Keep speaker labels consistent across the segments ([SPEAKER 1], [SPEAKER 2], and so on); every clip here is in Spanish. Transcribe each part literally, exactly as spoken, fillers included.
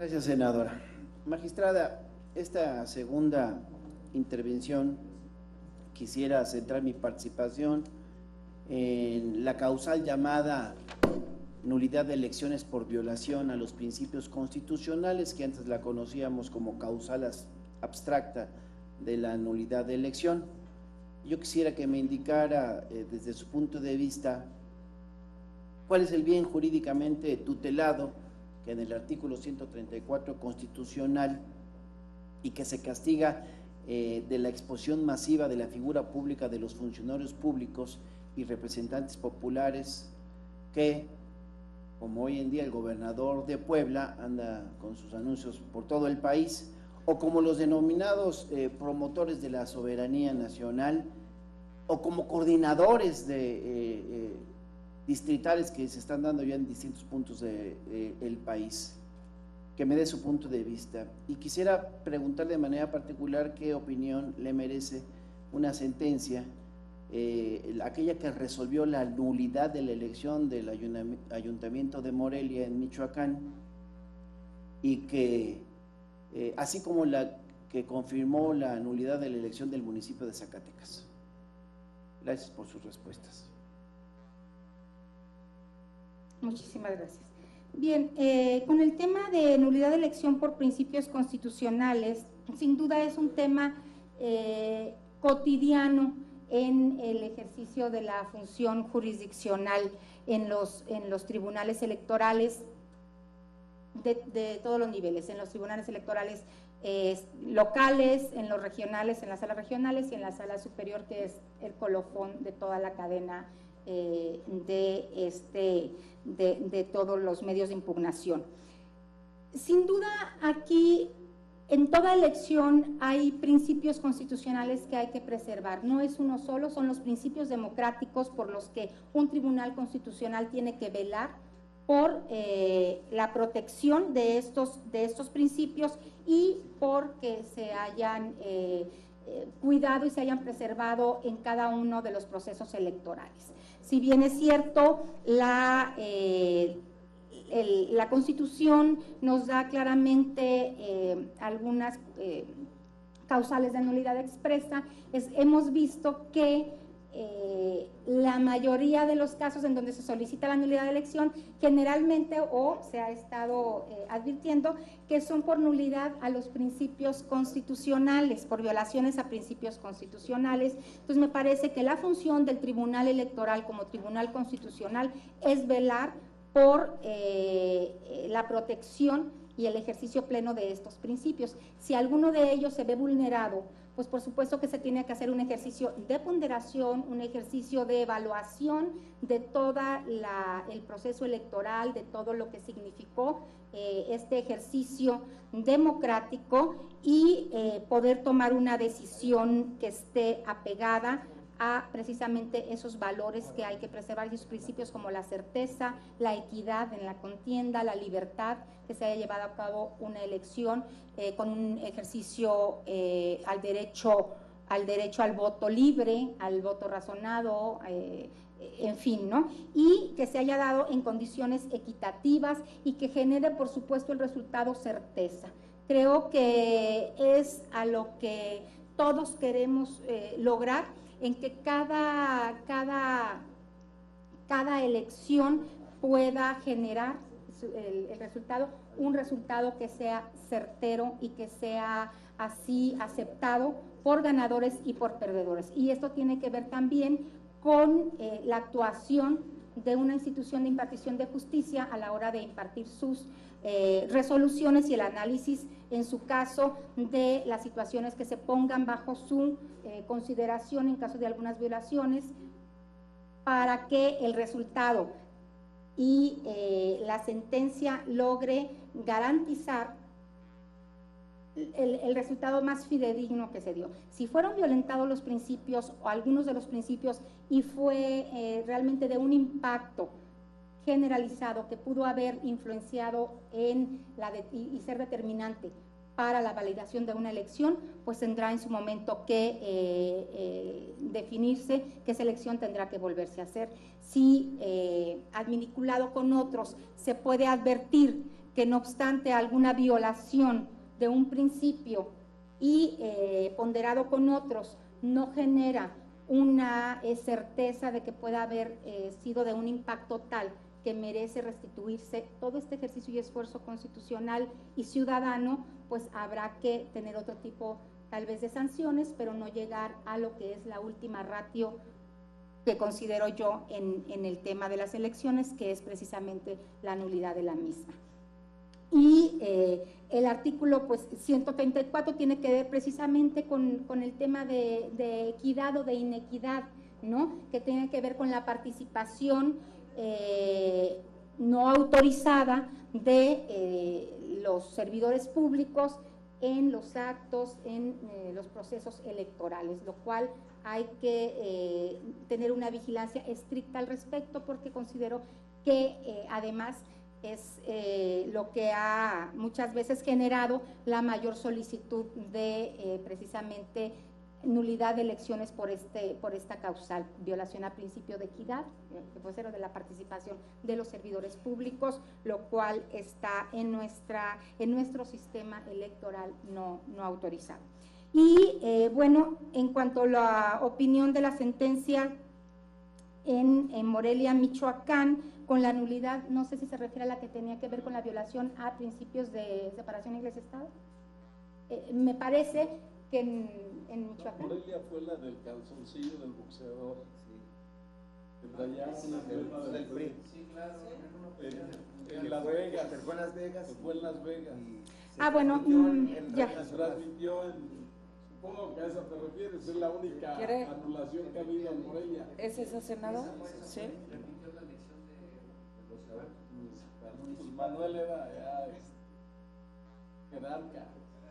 [SPEAKER 1] Gracias, senadora. Magistrada, esta segunda intervención quisiera centrar mi participación en la causal llamada nulidad de elecciones por violación a los principios constitucionales, que antes la conocíamos como causal abstracta de la nulidad de elección. Yo quisiera que me indicara eh, desde su punto de vista cuál es el bien jurídicamente tutelado que en el artículo ciento treinta y cuatro constitucional y que se castiga eh, de la exposición masiva de la figura pública de los funcionarios públicos y representantes populares que, como hoy en día el gobernador de Puebla anda con sus anuncios por todo el país, o como los denominados eh, promotores de la soberanía nacional, o como coordinadores de eh, eh, distritales que se están dando ya en distintos puntos del de, eh, país, que me dé su punto de vista. Y quisiera preguntar de manera particular qué opinión le merece una sentencia, eh, aquella que resolvió la nulidad de la elección del Ayuntamiento de Morelia en Michoacán, y que, eh, así como la que confirmó la nulidad de la elección del municipio de Zacatecas. Gracias por sus respuestas.
[SPEAKER 2] Muchísimas gracias. Bien, eh, con el tema de nulidad de elección por principios constitucionales, sin duda es un tema eh, cotidiano en el ejercicio de la función jurisdiccional en los, en los tribunales electorales de, de todos los niveles, en los tribunales electorales eh, locales, en los regionales, en las salas regionales y en la sala superior, que es el colofón de toda la cadena eh, de, este, de, de todos los medios de impugnación. Sin duda, aquí en toda elección hay principios constitucionales que hay que preservar. No es uno solo, son los principios democráticos por los que un tribunal constitucional tiene que velar por eh, la protección de estos, de estos principios y porque se hayan eh, eh, cuidado y se hayan preservado en cada uno de los procesos electorales. Si bien es cierto, la, eh, el, la Constitución nos da claramente eh, algunas eh, causales de nulidad expresa, es, hemos visto que Eh, la mayoría de los casos en donde se solicita la nulidad de elección, generalmente o se ha estado eh, advirtiendo que son por nulidad a los principios constitucionales, por violaciones a principios constitucionales. Entonces me parece que la función del Tribunal Electoral como Tribunal Constitucional es velar por eh, la protección y el ejercicio pleno de estos principios. Si alguno de ellos se ve vulnerado, pues por supuesto que se tiene que hacer un ejercicio de ponderación, un ejercicio de evaluación de todo el proceso electoral, de todo lo que significó eh, este ejercicio democrático y eh, poder tomar una decisión que esté apegada a precisamente esos valores que hay que preservar, esos principios como la certeza, la equidad en la contienda, la libertad, que se haya llevado a cabo una elección eh, con un ejercicio eh, al derecho, al derecho al voto libre, al voto razonado, eh, en fin, ¿no? Y que se haya dado en condiciones equitativas y que genere, por supuesto, el resultado certeza. Creo que es a lo que todos queremos eh, lograr, en que cada, cada, cada elección pueda generar el, el resultado, un resultado que sea certero y que sea así aceptado por ganadores y por perdedores. Y esto tiene que ver también con eh, la actuación de una institución de impartición de justicia a la hora de impartir sus eh, resoluciones y el análisis, en su caso, de las situaciones que se pongan bajo su eh, consideración en caso de algunas violaciones, para que el resultado y eh, la sentencia logre garantizar el, el resultado más fidedigno que se dio. Si fueron violentados los principios o algunos de los principios y fue eh, realmente de un impacto generalizado que pudo haber influenciado en la de, y, y ser determinante para la validación de una elección, pues tendrá en su momento que eh, eh, definirse que esa elección tendrá que volverse a hacer. Si eh, adminiculado con otros se puede advertir que no obstante alguna violación de un principio y eh, ponderado con otros no genera una eh, certeza de que pueda haber eh, sido de un impacto tal que merece restituirse todo este ejercicio y esfuerzo constitucional y ciudadano, pues habrá que tener otro tipo tal vez de sanciones, pero no llegar a lo que es la última ratio que considero yo en, en el tema de las elecciones, que es precisamente la nulidad de la misma. Y eh, el artículo pues ciento treinta y cuatro tiene que ver precisamente con, con el tema de, de equidad o de inequidad, ¿no? Que tiene que ver con la participación eh, no autorizada de eh, los servidores públicos en los actos, en eh, los procesos electorales, lo cual hay que eh, tener una vigilancia estricta al respecto, porque considero que eh, además es eh, lo que ha muchas veces generado la mayor solicitud de eh, precisamente nulidad de elecciones por, este, por esta causal, violación a principio de equidad, que puede ser de la participación de los servidores públicos, lo cual está en, nuestra, en nuestro sistema electoral no, no autorizado. Y eh, bueno, en cuanto a la opinión de la sentencia en, en Morelia, Michoacán, con la nulidad, no sé si se refiere a la que tenía que ver con la violación a principios de separación Iglesia-Estado. Eh, me parece que en, en Michoacán.
[SPEAKER 3] Morelia fue la del calzoncillo del boxeador. Sí. Que traía sí, una pierna del P R I. Sí, claro. En, en Las Vegas.
[SPEAKER 4] Se fue en Las Vegas.
[SPEAKER 3] Se fue en Las Vegas.
[SPEAKER 2] Ah, bueno, mmm, ya.
[SPEAKER 3] Se transmitió en, supongo que a esa te refieres, es la única ¿Quiere? anulación que ha habido en Morelia.
[SPEAKER 5] ¿Es esa, senador?
[SPEAKER 2] Sí.
[SPEAKER 3] Pues Manuel era ya jerarca.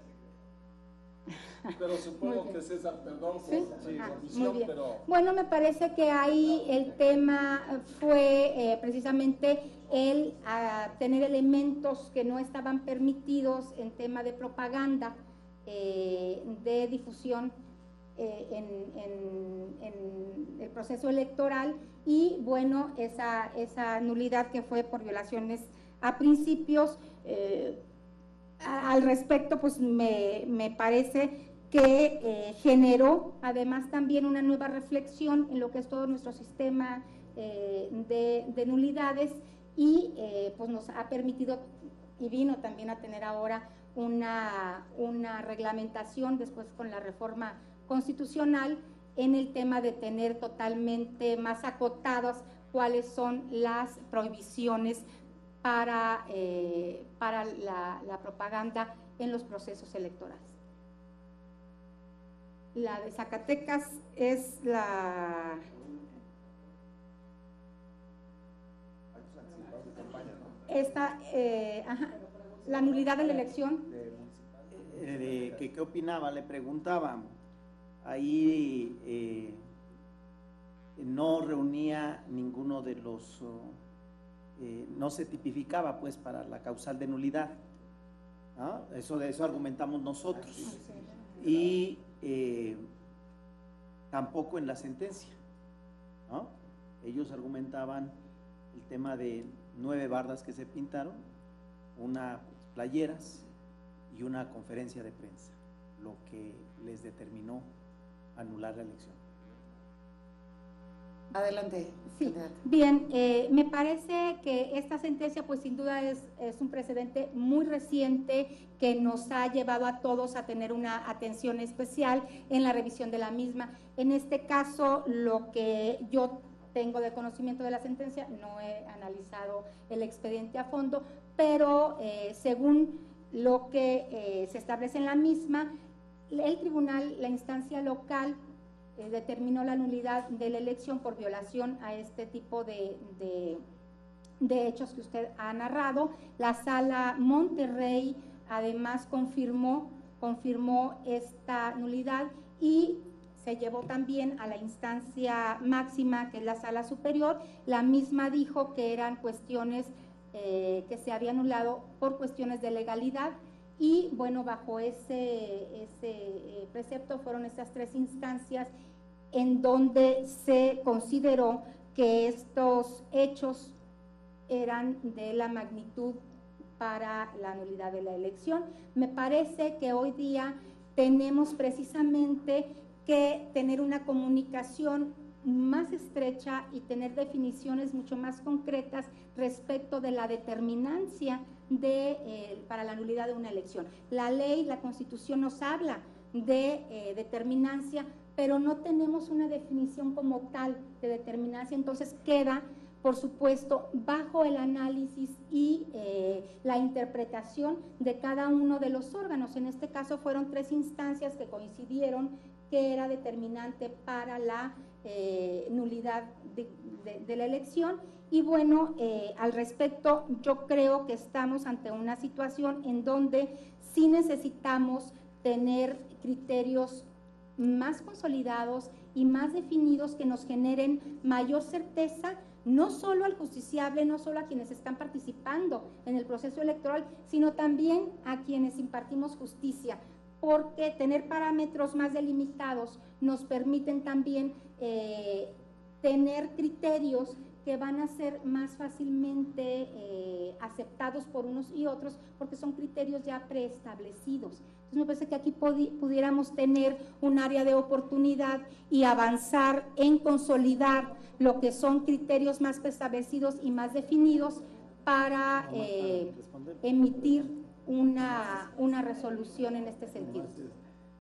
[SPEAKER 3] Pero supongo que César, perdón por,
[SPEAKER 2] ¿Sí?
[SPEAKER 3] sí,
[SPEAKER 2] ah,
[SPEAKER 3] por visión,
[SPEAKER 2] muy bien.
[SPEAKER 3] pero...
[SPEAKER 2] Bueno, me parece que ahí el tema fue eh, precisamente el a tener elementos que no estaban permitidos en tema de propaganda, eh, de difusión eh, en, en, en el proceso electoral, y bueno, esa, esa nulidad que fue por violaciones a principios. Eh, a, al respecto, pues me, me parece que eh, generó además también una nueva reflexión en lo que es todo nuestro sistema eh, de, de nulidades, y eh, pues nos ha permitido y vino también a tener ahora una, una reglamentación después con la reforma constitucional en el tema de tener totalmente más acotadas cuáles son las prohibiciones para, eh, para la, la propaganda en los procesos electorales. La de Zacatecas es la... Esta, eh, ajá, la nulidad de la elección.
[SPEAKER 1] Eh, de, que, ¿Qué opinaba? Le preguntaba. Ahí eh, no reunía ninguno de los, eh, no se tipificaba pues para la causal de nulidad, ¿no? Eso, de eso argumentamos nosotros. Y eh, tampoco en la sentencia, ¿no? Ellos argumentaban el tema de nueve bardas que se pintaron, una playeras y una conferencia de prensa, lo que les determinó anular la elección.
[SPEAKER 5] Adelante.
[SPEAKER 2] Sí, bien, eh, me parece que esta sentencia pues sin duda es, es un precedente muy reciente que nos ha llevado a todos a tener una atención especial en la revisión de la misma. En este caso, lo que yo tengo de conocimiento de la sentencia, no he analizado el expediente a fondo, pero eh, según lo que eh, se establece en la misma, el tribunal, la instancia local, eh, determinó la nulidad de la elección por violación a este tipo de, de, de hechos que usted ha narrado. La sala Monterrey además confirmó, confirmó esta nulidad y se llevó también a la instancia máxima, que es la sala superior. La misma dijo que eran cuestiones eh, que se habían anulado por cuestiones de legalidad, y bueno, bajo ese, ese eh, precepto fueron estas tres instancias en donde se consideró que estos hechos eran de la magnitud para la nulidad de la elección. Me parece que hoy día tenemos precisamente que tener una comunicación más estrecha y tener definiciones mucho más concretas respecto de la determinancia de, eh, para la nulidad de una elección. La ley, la Constitución nos habla de eh, determinancia, pero no tenemos una definición como tal de determinancia, entonces queda, por supuesto, bajo el análisis y eh, la interpretación de cada uno de los órganos. En este caso fueron tres instancias que coincidieron que era determinante para la eh, nulidad de, de, de la elección. Y bueno, eh, al respecto, yo creo que estamos ante una situación en donde sí necesitamos tener criterios más consolidados y más definidos que nos generen mayor certeza, no solo al justiciable, no solo a quienes están participando en el proceso electoral, sino también a quienes impartimos justicia, porque tener parámetros más delimitados nos permiten también eh, tener criterios que van a ser más fácilmente eh, aceptados por unos y otros, porque son criterios ya preestablecidos. Entonces me parece que aquí pudiéramos tener un área de oportunidad y avanzar en consolidar lo que son criterios más preestablecidos y más definidos para eh, emitir una, una resolución en este sentido.